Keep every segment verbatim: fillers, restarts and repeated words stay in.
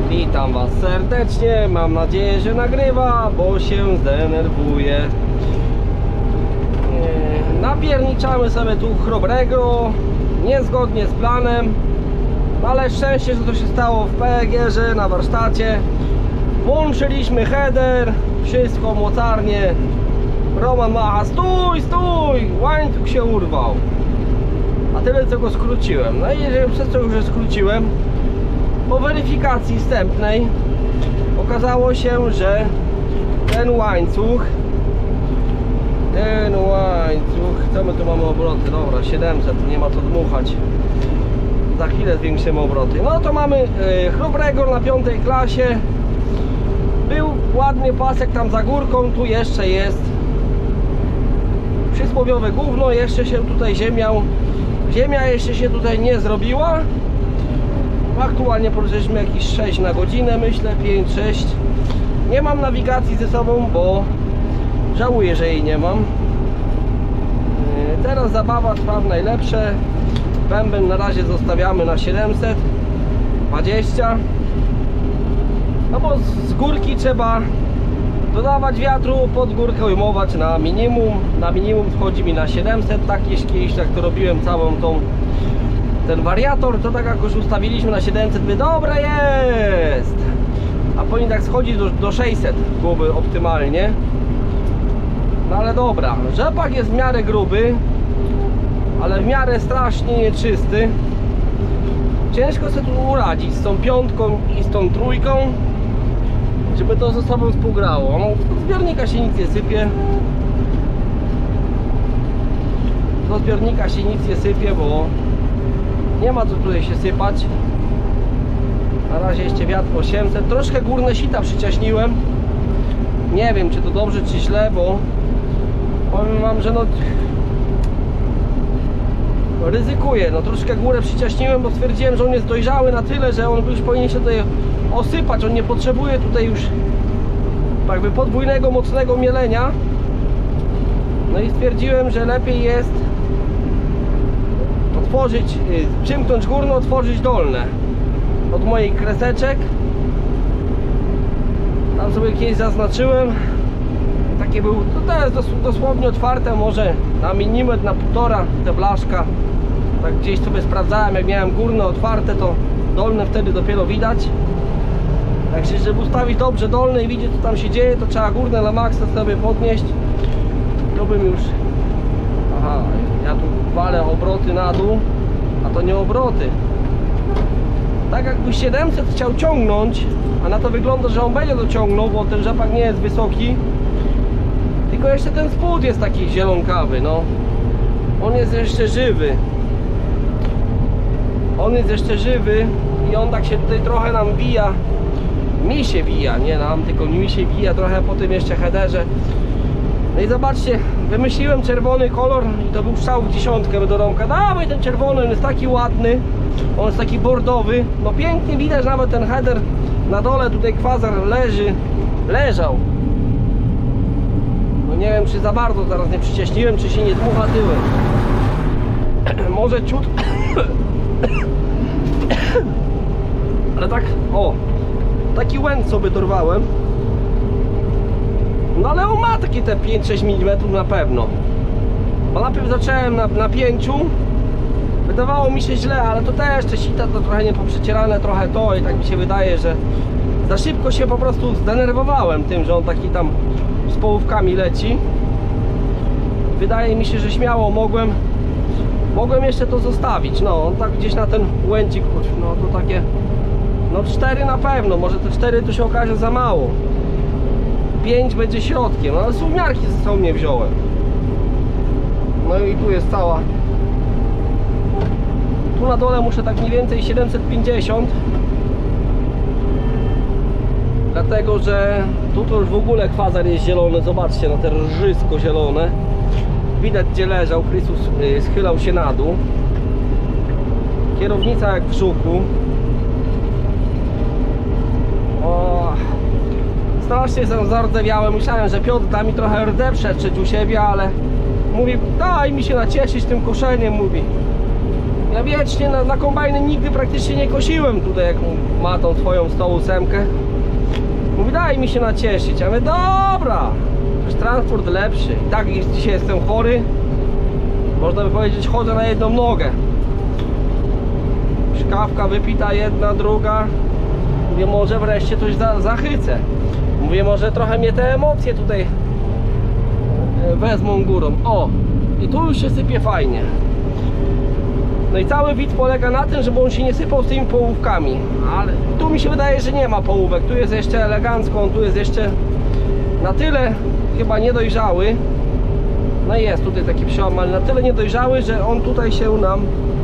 Witam Was serdecznie, mam nadzieję, że nagrywa, bo się zdenerwuję. Napierniczamy sobie tu chrobrego, niezgodnie z planem, ale szczęście, że to się stało w P G erze na warsztacie. Włączyliśmy header, wszystko mocarnie. Roman macha, stój, stój, łańcuch się urwał. A tyle co go skróciłem. No i jeżeli przez to już skróciłem, po weryfikacji wstępnej okazało się, że ten łańcuch ten łańcuch, co my tu mamy obroty? Dobra, siedemset, nie ma co dmuchać. Za chwilę zwiększymy obroty. No to mamy yy, chrobrego na piątej klasie. Był ładny pasek tam za górką, tu jeszcze jest przysłowiowe gówno, jeszcze się tutaj ziemia ziemia jeszcze się tutaj nie zrobiła. Aktualnie pożyliśmy jakieś sześć na godzinę, myślę, pięć sześć. Nie mam nawigacji ze sobą, bo żałuję, że jej nie mam. Teraz zabawa trwa w najlepsze. Bęben na razie zostawiamy na siedemset dwadzieścia. No bo z górki trzeba dodawać wiatru, pod górkę ujmować na minimum. Na minimum wchodzi mi na siedemset. Tak jeśli jak to robiłem całą tą ten wariator, to tak jak już ustawiliśmy na siedemset, by dobre jest. A powinien tak schodzić do, do sześćset, byłoby optymalnie. No ale dobra, rzepak jest w miarę gruby, ale w miarę strasznie nieczysty. Ciężko sobie tu uradzić z tą piątką i z tą trójką, żeby to ze sobą współgrało. No, do zbiornika się nic nie sypie. Do zbiornika się nic nie sypie, bo nie ma co tutaj się sypać. Na razie jeszcze wiatr osiemset. Troszkę górne sita przyciaśniłem. Nie wiem, czy to dobrze, czy źle, bo powiem Wam, że no ryzykuję. No troszkę górę przyciaśniłem, bo stwierdziłem, że on jest dojrzały na tyle, że on już powinien się tutaj osypać. On nie potrzebuje tutaj już jakby podwójnego, mocnego mielenia. No i stwierdziłem, że lepiej jest otworzyć, przymknąć górne, otworzyć dolne od moich kreseczek. Tam sobie kiedyś zaznaczyłem. Takie był, to teraz dos, dosłownie otwarte, może na milimetr, na półtora te blaszka. Tak gdzieś sobie sprawdzałem, jak miałem górne otwarte, to dolne wtedy dopiero widać. Także żeby ustawić dobrze dolne i widzieć, co tam się dzieje, to trzeba górne na maksa sobie podnieść. To bym już... Aha, ja tu walę obroty na dół, a to nie obroty. Tak jakby siedemset chciał ciągnąć, a na to wygląda, że on będzie dociągnął, bo ten rzepak nie jest wysoki. Tylko jeszcze ten spód jest taki zielonkawy, no. On jest jeszcze żywy. On jest jeszcze żywy i on tak się tutaj trochę nam wija. Mi się wija, nie nam, tylko mi się wija trochę po tym jeszcze headerze. No i zobaczcie, wymyśliłem czerwony kolor i to był strzał w dziesiątkę do domka. Dawaj ten czerwony, on jest taki ładny. On jest taki bordowy. No pięknie widać, nawet ten header na dole tutaj kwazar leży, leżał. No nie wiem, czy za bardzo teraz nie przyciaśniłem, czy się nie dmucha tyłem. Może ciut. Ale tak, o, taki łęc sobie dorwałem. No ale on ma takie te pięć sześć milimetrów na pewno. Bo najpierw zacząłem na, na pięciu. Wydawało mi się źle, ale to też te sita to trochę nie poprzecierane, trochę to i tak mi się wydaje, że za szybko się po prostu zdenerwowałem tym, że on taki tam z połówkami leci. Wydaje mi się, że śmiało mogłem mogłem jeszcze to zostawić. No, on tak gdzieś na ten łęcik, no to takie, no cztery na pewno, może te cztery to się okaże za mało. pięć będzie środkiem, no ale suwmiarki ze sobą nie wziąłem. No i tu jest cała. Tu na dole muszę tak mniej więcej siedemset pięćdziesiąt. Dlatego, że tu to już w ogóle kwazar jest zielony. Zobaczcie na te rżysko zielone. Widać, gdzie leżał. Chrystus schylał się na dół. Kierownica jak w żuku. O, strasznie jestem zardzewiały. Myślałem, że Piotr da mi trochę rdze przetrzeć u siebie, ale mówi, daj mi się nacieszyć tym koszeniem, mówi. Ja wiecznie na, na kombajny nigdy praktycznie nie kosiłem tutaj, jak ma tą swoją sto osiem. Mówi, daj mi się nacieszyć. Ja mówię, dobra, już transport lepszy. I tak dzisiaj jestem chory. Można by powiedzieć, chodzę na jedną nogę. Kawka wypita, jedna, druga. Mówię, może wreszcie coś za, zachycę. Mówię, może trochę mnie te emocje tutaj wezmą górą. O, i tu już się sypie fajnie. No i cały widz polega na tym, żeby on się nie sypał z tymi połówkami. Ale tu mi się wydaje, że nie ma połówek. Tu jest jeszcze elegancko, on tu jest jeszcze na tyle chyba niedojrzały. No i jest tutaj taki przełom, ale na tyle niedojrzały, że on tutaj się nam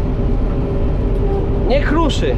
nie kruszy.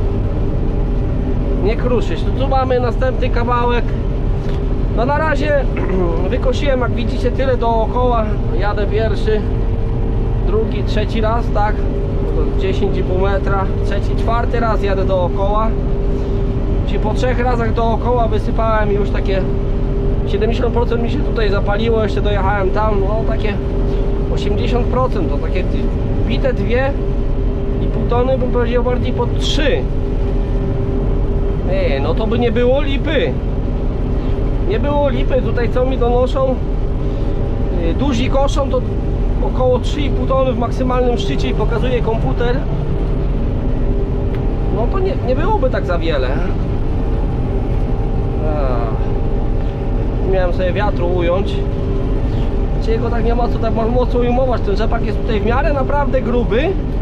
Nie kruszy. Tu mamy następny kawałek. No na razie wykosiłem, jak widzicie, tyle dookoła. Jadę pierwszy, drugi, trzeci raz, tak? dziesięć i pół metra. Trzeci, czwarty raz jadę dookoła. Czyli po trzech razach dookoła wysypałem już takie siedemdziesiąt procent mi się tutaj zapaliło. Jeszcze dojechałem tam, no takie osiemdziesiąt procent. To takie bite dwie i pół tony, bym powiedział bardziej pod trzy. Ej, no to by nie było lipy. Nie było lipy. Tutaj co mi donoszą, duzi koszą to około trzy i pół tony w maksymalnym szczycie i pokazuje komputer. No to nie, nie byłoby tak za wiele. Miałem sobie wiatru ująć. Jego tak nie ma co tak mocno ujmować. Ten rzepak jest tutaj w miarę naprawdę gruby.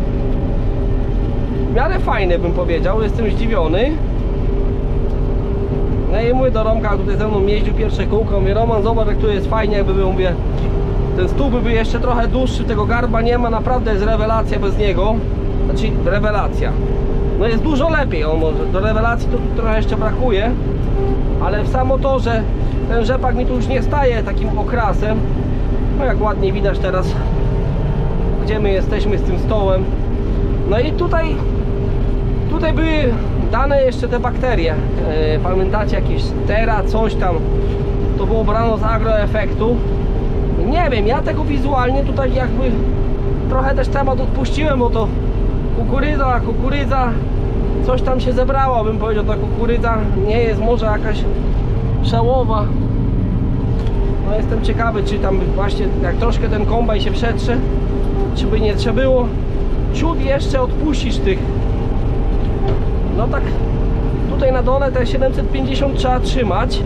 W miarę fajny, bym powiedział. Jestem zdziwiony. No i mówię do Romka, tutaj ze mną jeździł pierwsze kółko. Mówię, Roman, zobacz, jak tu jest fajnie, jakby był, mówię, ten stół by był jeszcze trochę dłuższy, tego garba nie ma, naprawdę jest rewelacja bez niego. Znaczy rewelacja. No jest dużo lepiej, on może do rewelacji to tu trochę jeszcze brakuje. Ale samo to, że ten rzepak mi tu już nie staje takim okrasem. No jak ładnie widać teraz, gdzie my jesteśmy z tym stołem. No i tutaj Tutaj były dane jeszcze te bakterie. Yy, pamiętacie, jakieś tera, coś tam. To było brano z agroefektu. Nie wiem, ja tego wizualnie tutaj jakby trochę też temat odpuściłem, bo to kukurydza, kukurydza, coś tam się zebrało, bym powiedział, ta kukurydza nie jest może jakaś przełowa. No jestem ciekawy, czy tam właśnie jak troszkę ten kombaj się przetrze, czy by nie trzeba było ciut jeszcze odpuścić tych. No tak tutaj na dole te siedemset pięćdziesiąt trzeba trzymać.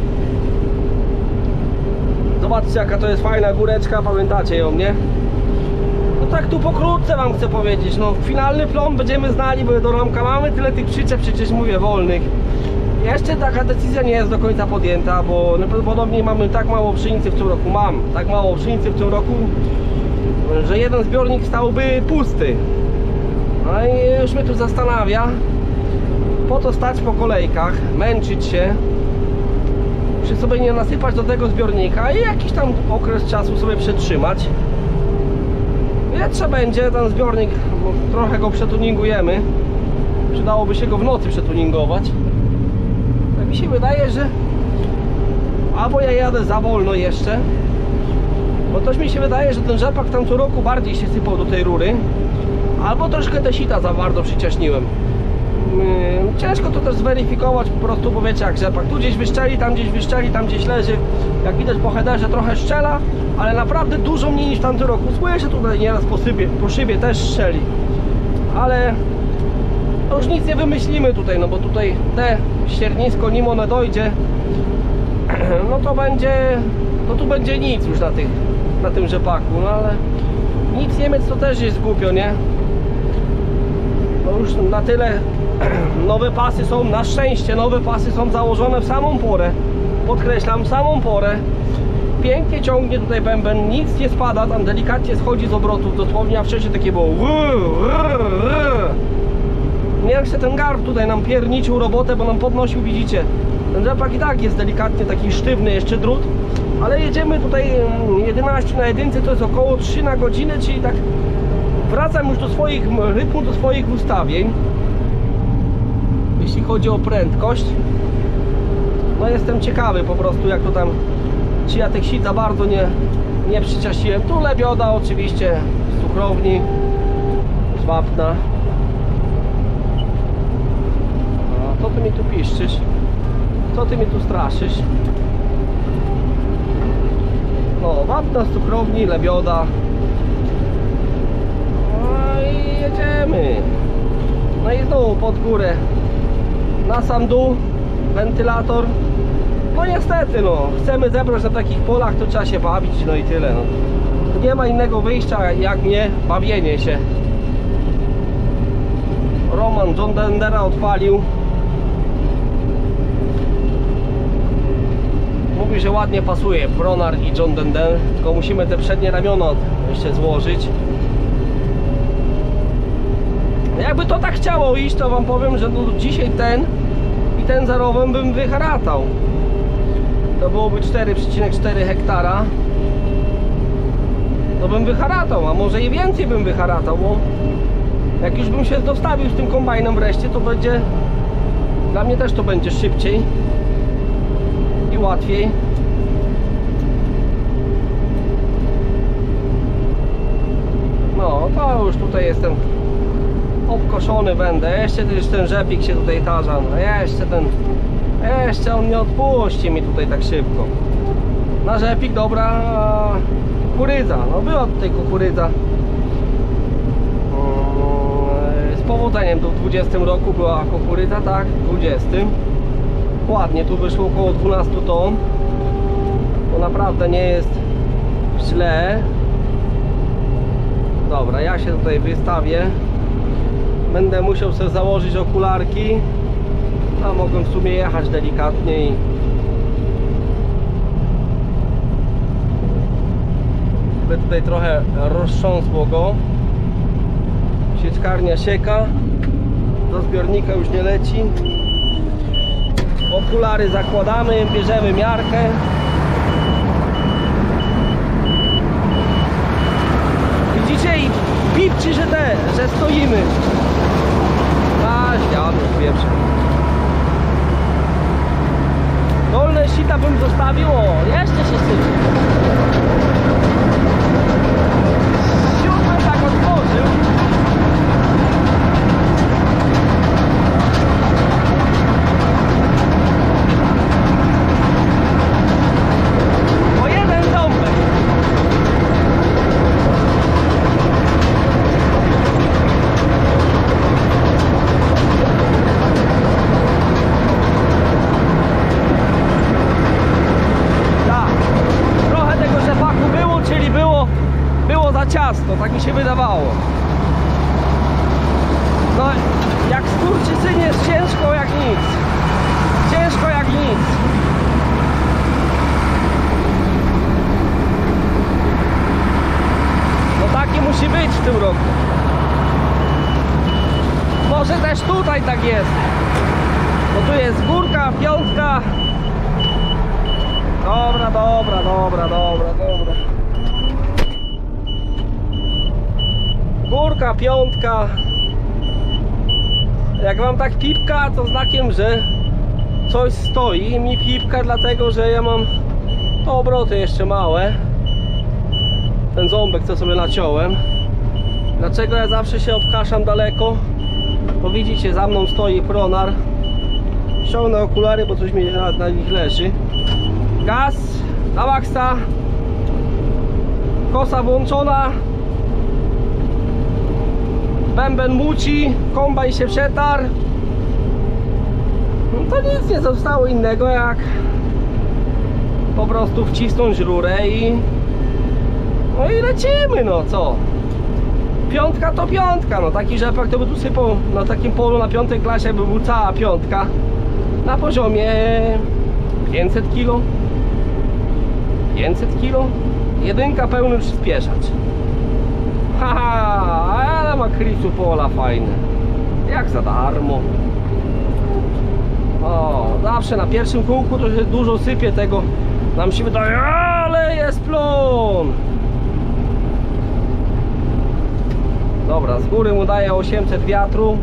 Zobaczcie, jaka to jest fajna góreczka, pamiętacie ją, nie? No tak tu pokrótce wam chcę powiedzieć. No finalny plon będziemy znali, bo do Romka mamy tyle tych przyczep, przecież mówię, wolnych. Jeszcze taka decyzja nie jest do końca podjęta, bo najprawdopodobniej mamy tak mało pszenicy w tym roku. Mam tak mało pszenicy w tym roku, że jeden zbiornik stałby pusty. No i już mnie tu zastanawia, po to stać po kolejkach, męczyć się, czy sobie nie nasypać do tego zbiornika i jakiś tam okres czasu sobie przetrzymać. Wietrze będzie ten zbiornik, bo trochę go przetuningujemy. Przydałoby się go w nocy przetuningować. Tak mi się wydaje, że albo ja jadę za wolno jeszcze, bo też mi się wydaje, że ten rzepak tam co roku bardziej się sypał do tej rury, albo troszkę te sita za bardzo przyciaśniłem. Ciężko to też zweryfikować po prostu, bo wiecie jak rzepak, tu gdzieś wyszczeli, tam gdzieś wyszczeli, tam gdzieś leży. Jak widać po headerze trochę szczela, ale naprawdę dużo mniej niż w tamtym roku. Słyszę się tutaj nieraz po, szybie, po szybie też strzeli, ale to już nic nie wymyślimy tutaj, no bo tutaj te ściernisko, nim one dojdzie, no to będzie, no tu będzie nic już na, tych, na tym rzepaku, no ale nic nie mieć to też jest głupio, nie? No już na tyle nowe pasy są, na szczęście nowe pasy są założone w samą porę, podkreślam, w samą porę. Pięknie ciągnie tutaj bęben, nic nie spada, tam delikatnie schodzi z obrotów dosłownie, a wcześniej takie było nie jak się ten garb tutaj nam pierniczył robotę, bo nam podnosił, widzicie, ten rzepak i tak jest delikatnie taki sztywny jeszcze drut, ale jedziemy tutaj jedenaście na jedynce, to jest około trzy na godzinę, czyli tak wracam już do swoich rytmu, do swoich ustawień, jeśli chodzi o prędkość. No jestem ciekawy po prostu, jak to tam, czy ja tych sit za bardzo nie, nie przyciasiłem. Tu lebioda oczywiście z cukrowni, z wapna. ty mi tu piszczysz? Co ty mi tu straszysz? No, wapna z cukrowni, lebioda. No i jedziemy. No i znowu pod górę. Na sam dół, wentylator. No niestety, no, chcemy zebrać na takich polach, to trzeba się bawić, no i tyle. No. Nie ma innego wyjścia jak nie bawienie się. Roman John Dendera odpalił. Mówi, że ładnie pasuje Pronar i John Dender, tylko musimy te przednie ramiona jeszcze złożyć. Jakby to tak chciało iść, to wam powiem, że dzisiaj ten i ten za rowem bym wyharatał. To byłoby cztery przecinek cztery hektara. To bym wyharatał, a może i więcej bym wyharatał, bo jak już bym się dostawił z tym kombajnem wreszcie, to będzie, dla mnie też to będzie szybciej i łatwiej. No to już tutaj jestem obkoszony będę. Jeszcze też ten rzepik się tutaj tarza. No jeszcze ten, jeszcze on nie odpuści mi tutaj tak szybko. Na rzepik dobra kukurydza. No była tutaj kukurydza. Z powodzeniem tu w dwudziestym roku była kukurydza, tak? W dwudziestym. Ładnie, tu wyszło około dwunastu ton. To naprawdę nie jest źle. Dobra, ja się tutaj wystawię. Będę musiał sobie założyć okularki, a mogłem w sumie jechać delikatnie i by tutaj trochę roztrząsło go. Sieczkarnia sieka, do zbiornika już nie leci. Okulary zakładamy, bierzemy miarkę. Widzicie, i pipci, że te, że stoimy. A, ściany, pierwszy. Dolne sita bym zostawił, o, jeszcze się sypie. Siódmy tak otworzył. O jeden ząbek. Ciasto, tak mi się wydawało. No, jak skurczysyn jest ciężko jak nic. Ciężko jak nic. No taki musi być w tym roku. Może też tutaj tak jest. Bo tu jest górka, piątka. Dobra, dobra, dobra, dobra, dobra. Górka, piątka. Jak wam tak pipka, to znakiem, że coś stoi. Mi pipka dlatego, że ja mam to obroty jeszcze małe. Ten ząbek, co sobie naciąłem. Dlaczego ja zawsze się obkaszam daleko? Bo widzicie, za mną stoi Pronar. Ściągnę okulary, bo coś mi na, na nich leży. Gaz na maksa. Kosa włączona. Bęben muci, kombajn się przetarł. No to nic nie zostało innego jak po prostu wcisnąć rurę i no i lecimy, no co? Piątka to piątka, no taki rzepak to by tu sypał na takim polu na piątej klasie, by był cała piątka na poziomie pięćset kilo. pięćset kilo. Jedynka pełny przyspieszacz. Haha, ale ma krisu pola fajne. Jak za darmo. O, zawsze na pierwszym kółku to się dużo sypie tego. Nam się wydaje, ale jest plon. Dobra, z góry mu daje osiemset wiatru.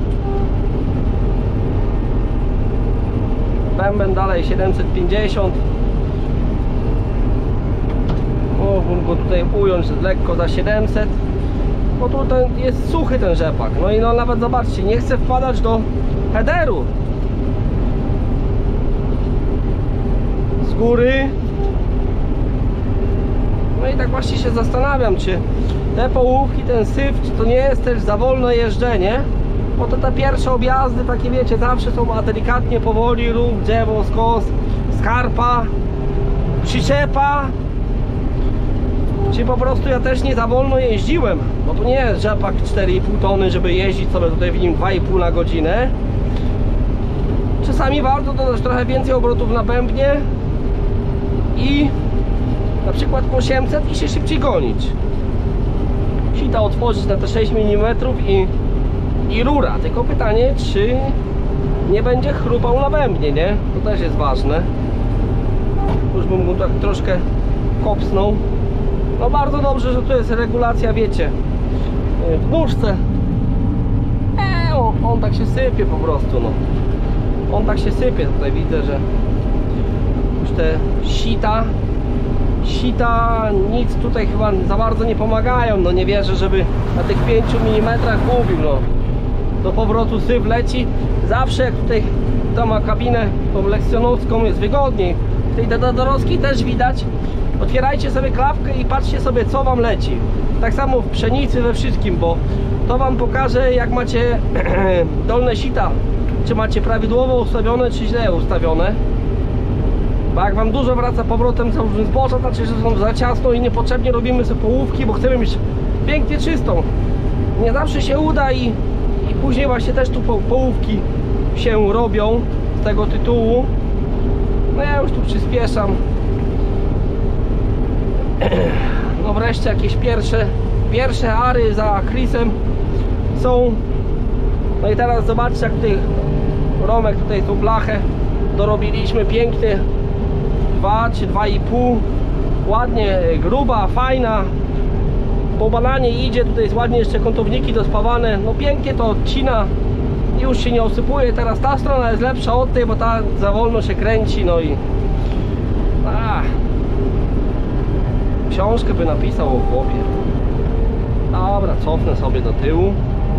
Bęben dalej siedemset pięćdziesiąt. Mógłbym go tutaj ująć lekko za siedemset. Bo tutaj jest suchy ten rzepak. No i no nawet zobaczcie, nie chce wpadać do headeru. z góry. No i tak właśnie się zastanawiam, czy te połówki, ten syf, czy to nie jest też za wolne jeżdżenie, bo to te pierwsze objazdy takie, wiecie, zawsze są a delikatnie powoli, rów, drzewo, skos, skarpa, przyczepa. Czy po prostu ja też nie za wolno jeździłem, bo to nie jest rzepak cztery i pół tony, żeby jeździć sobie tutaj w nim dwa i pół na godzinę. Czasami warto dodać trochę więcej obrotów na bębnie i na przykład osiemset i się szybciej gonić. Sita otworzyć na te sześć milimetrów i, i rura. Tylko pytanie, czy nie będzie chrupał na bębnie, nie? To też jest ważne. Już bym mu tak troszkę kopsnął. No bardzo dobrze, że tu jest regulacja, wiecie, w nóżce. Eee, on, on tak się sypie po prostu, no. On tak się sypie, tutaj widzę, że już te sita Sita nic tutaj chyba za bardzo nie pomagają. No nie wierzę, żeby na tych pięciu milimetrach gubił, no. Do powrotu syf leci. Zawsze jak tutaj to ma kabinę tą lekcjonowską, jest wygodniej. Tej Dadorowskiej też widać. Otwierajcie sobie klapkę i patrzcie sobie, co wam leci. Tak samo w pszenicy, we wszystkim, bo to wam pokaże, jak macie dolne sita, czy macie prawidłowo ustawione, czy źle ustawione. Bo jak wam dużo wraca powrotem z zboża, znaczy, że są za ciasno i niepotrzebnie robimy sobie połówki, bo chcemy mieć pięknie czystą. Nie zawsze się uda i, i później właśnie też tu po, połówki się robią z tego tytułu. No ja już tu przyspieszam. No wreszcie jakieś pierwsze pierwsze ary za Chrisem są. No i teraz zobaczcie, jak tutaj Romek tutaj tą blachę dorobiliśmy pięknie. dwa czy dwa i pół. Ładnie gruba, fajna. Po bananie idzie, tutaj jest ładnie jeszcze kątowniki dospawane. No pięknie to odcina. Już się nie osypuje. Teraz ta strona jest lepsza od tej, bo ta za wolno się kręci. No i Ach. Książkę by napisał o chłopie. Dobra, cofnę sobie do tyłu.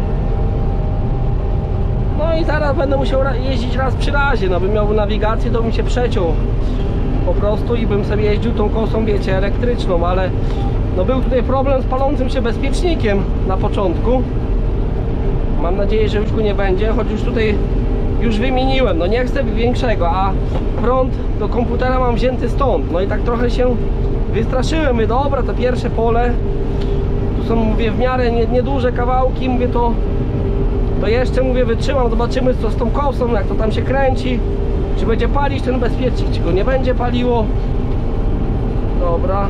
No i zaraz będę musiał jeździć raz przy razie. No bym miał nawigację, to bym się przeciął po prostu i bym sobie jeździł tą kosą, wiecie, elektryczną, ale no był tutaj problem z palącym się bezpiecznikiem na początku. Mam nadzieję, że już go nie będzie, choć już tutaj już wymieniłem. No nie chcę większego, a prąd do komputera mam wzięty stąd. No i tak trochę się wystraszyłem. Mówię, dobra, to pierwsze pole. Tu są, mówię, w miarę nieduże kawałki. Mówię, to to jeszcze, mówię, wytrzymam. Zobaczymy, co z tą kosą, jak to tam się kręci. Czy będzie palić ten bezpiecznik, czy go nie będzie paliło. Dobra.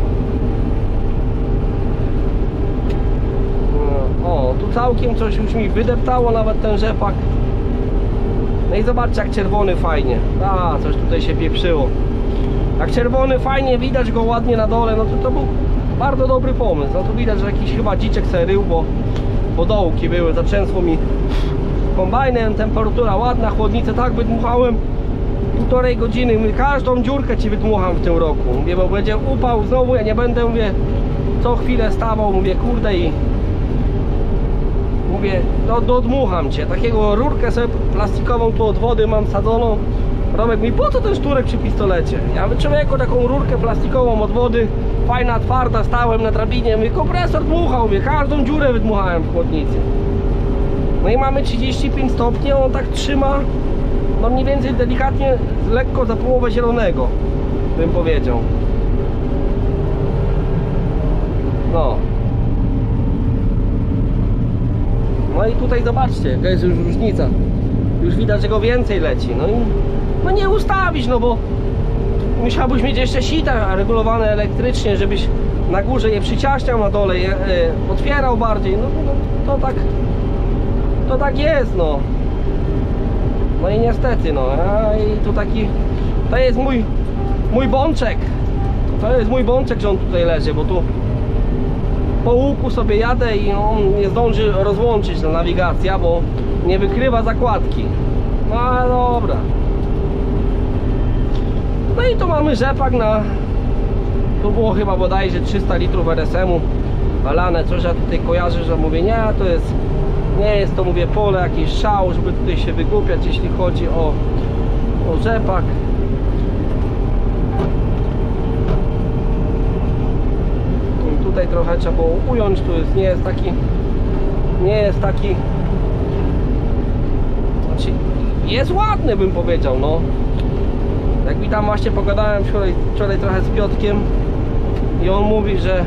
O, tu całkiem coś już mi wydeptało, nawet ten rzepak. No i zobaczcie, jak czerwony fajnie. A, coś tutaj się pieprzyło. Jak czerwony fajnie, widać go ładnie na dole, no to to był bardzo dobry pomysł. No tu widać, że jakiś chyba dziczek se rył, bo, bo dołki były, zatrzęsło mi kombajnem, temperatura ładna, chłodnicę tak wydmuchałem półtorej godziny, mówię, każdą dziurkę ci wydmucham w tym roku, mówię, bo będzie upał znowu, ja nie będę, mówię, co chwilę stawał, mówię, kurde, i mówię, no dodmucham cię, takiego rurkę sobie plastikową tu od wody mam sadzoną. Romek mi, po co ten szturek przy pistolecie? Ja mówię, człowieku, taką rurkę plastikową od wody, fajna, twarda, stałem na drabinie, mówię, kompresor dmuchał, mówię, każdą dziurę wydmuchałem w chłodnicy. No i mamy trzydzieści pięć stopni, on tak trzyma, no mniej więcej delikatnie, lekko za połowę zielonego, bym powiedział. No. No i tutaj zobaczcie, jaka jest już różnica. Już widać, że go więcej leci. No i no nie ustawić, no bo musiałbyś mieć jeszcze sita regulowane elektrycznie, żebyś na górze je przyciaśniał, na dole je e, otwierał bardziej. No, no to tak to tak jest, no. No i niestety, no. A i tu taki, to jest mój mój bączek. To jest mój bączek, że on tutaj leży, bo tu po łuku sobie jadę i on nie zdąży rozłączyć na nawigacja, bo nie wykrywa zakładki. No ale dobra. No i tu mamy rzepak na, tu było chyba bodajże trzysta litrów R S M-u walane, coś ja tutaj kojarzę, że mówię, nie, to jest, nie jest to, mówię, pole, jakiś szał, żeby tutaj się wygłupiać, jeśli chodzi o, o rzepak. tutaj trochę trzeba było ująć, tu jest, nie jest taki nie jest taki znaczy jest ładny, bym powiedział, no jak mi tam właśnie pogadałem wczoraj, wczoraj trochę z Piotkiem i on mówi, że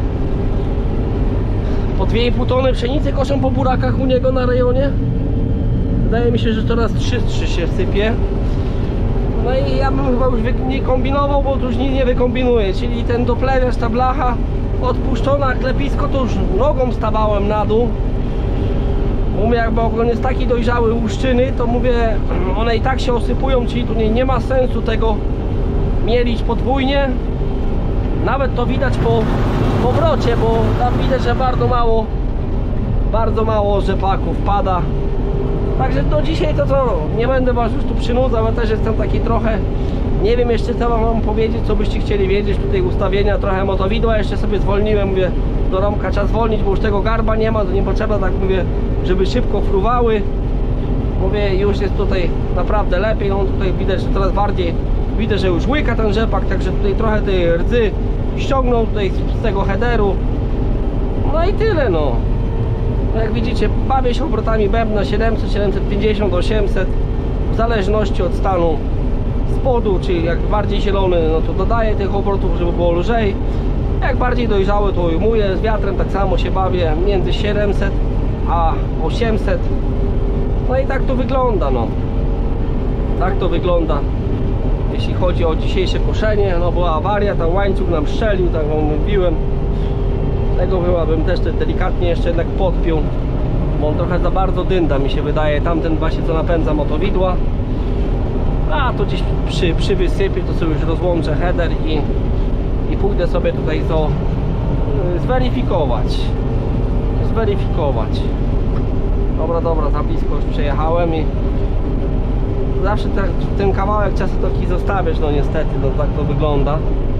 po dwie i pół tony pszenicy koszą po burakach u niego na rejonie. Wydaje mi się, że coraz trzy trzy się sypie. No i ja bym chyba już nie kombinował, bo tu już nic nie wykombinuję. Czyli ten doplewiacz, ta blacha odpuszczona, klepisko, to już nogą stawałem na dół. Mówię, jakby on jest taki dojrzały łuszczyny, to mówię, one i tak się osypują, czyli tu nie, nie ma sensu tego mielić podwójnie. Nawet to widać po powrocie, bo tam widać, że bardzo mało bardzo mało rzepaków pada. Także do dzisiaj to co, nie będę was już tu przynudzał, ja też jestem taki trochę, nie wiem jeszcze co wam powiedzieć, co byście chcieli wiedzieć. Tutaj ustawienia, trochę motowidła jeszcze sobie zwolniłem, mówię, do Romka trzeba zwolnić, bo już tego garba nie ma, to nie potrzeba, tak mówię, żeby szybko fruwały. Mówię, już jest tutaj naprawdę lepiej, no tutaj widać, że coraz bardziej, widzę, że już łyka ten rzepak, także tutaj trochę tej rdzy ściągnął tutaj z tego headeru. No i tyle, no. Jak widzicie, bawię się obrotami bębna siedemset, siedemset pięćdziesiąt, osiemset, w zależności od stanu spodu, czyli jak bardziej zielony, no to dodaję tych obrotów, żeby było lżej. Jak bardziej dojrzały, to ujmuję. Z wiatrem tak samo się bawię między siedemset a osiemset. No i tak to wygląda, no. Tak to wygląda, jeśli chodzi o dzisiejsze koszenie. No była awaria, tam łańcuch nam strzelił, tak wam mówiłem. Tego chyba bym też delikatnie jeszcze jednak podpiął, bo on trochę za bardzo dynda, mi się wydaje. Tamten właśnie co napędza motowidła. A to gdzieś przy, przy wysypie to sobie już rozłączę header i, i pójdę sobie tutaj to zweryfikować. Zweryfikować. Dobra, dobra, za blisko już przejechałem i zawsze te, ten kawałek czasu taki zostawiać, no niestety, no tak to wygląda.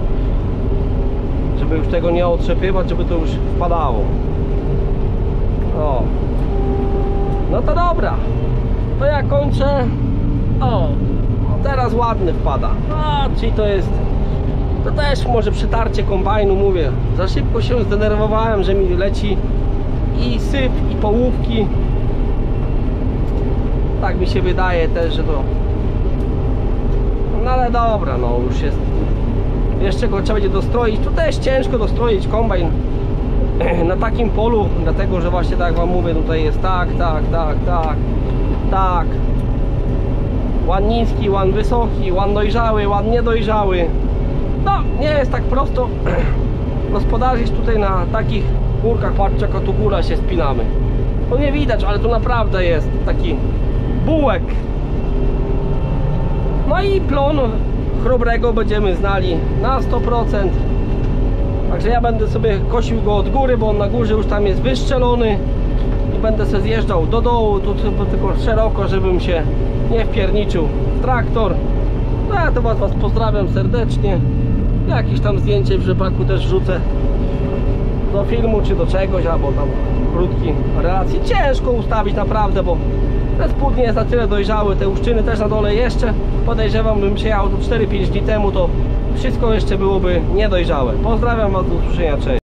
Żeby już tego nie otrzepywać, żeby to już wpadało. O. No to dobra. To ja kończę. O. Teraz ładny wpada. A, czyli to jest. To też może przytarcie kombajnu, mówię. Za szybko się zdenerwowałem, że mi leci i syf, i połówki. Tak mi się wydaje też, że to. No ale dobra, no już jest. Jeszcze go trzeba będzie dostroić. Tu też ciężko dostroić kombajn na takim polu, dlatego że właśnie tak jak wam mówię, tutaj jest tak, tak, tak, tak, tak. Łan niski, łan wysoki, łan dojrzały, łan niedojrzały. No, nie jest tak prosto gospodarzyć tutaj na takich górkach. Patrzcie, jaka tu góra się spinamy. To nie widać, ale tu naprawdę jest taki bułek. No i plon chrobrego będziemy znali na sto procent. Także ja będę sobie kosił go od góry, bo on na górze już tam jest wyszczelony. I będę sobie zjeżdżał do dołu, tu tylko szeroko, żebym się nie wpierniczył w traktor. No ja to was, was pozdrawiam serdecznie. Jakieś tam zdjęcie w rzepaku też wrzucę do filmu czy do czegoś, albo tam krótki relacji. Ciężko ustawić naprawdę, bo ten spód nie jest na tyle dojrzały, te łuszczyny też na dole jeszcze, podejrzewam, bym przyjechał tu cztery pięć dni temu, to wszystko jeszcze byłoby niedojrzałe. Pozdrawiam was, do usłyszenia, cześć.